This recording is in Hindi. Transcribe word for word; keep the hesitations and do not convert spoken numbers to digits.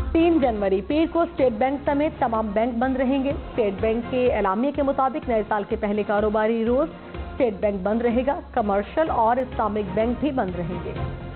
तीन जनवरी पीर को स्टेट बैंक समेत तमाम बैंक बंद रहेंगे। स्टेट बैंक के एलामिया के मुताबिक नए साल के पहले कारोबारी रोज स्टेट बैंक बंद रहेगा। कमर्शियल और इस्लामिक बैंक भी बंद रहेंगे।